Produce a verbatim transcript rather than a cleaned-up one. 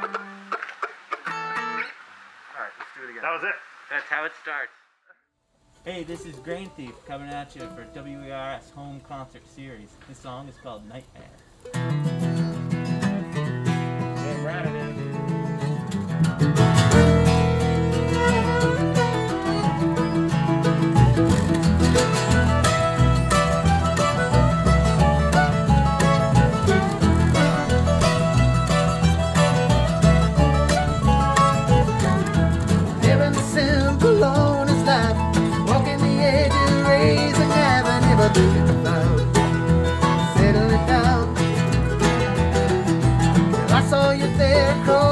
Alright, let's do it again. That was it. That's how it starts. Hey, this is Grain Thief coming at you for W E R S Home Concert Series. This song is called Nightmare. Yeah, right it is. Living simple on his life, walking the edge of raising heaven, never doing it down, settle it down. I saw you there.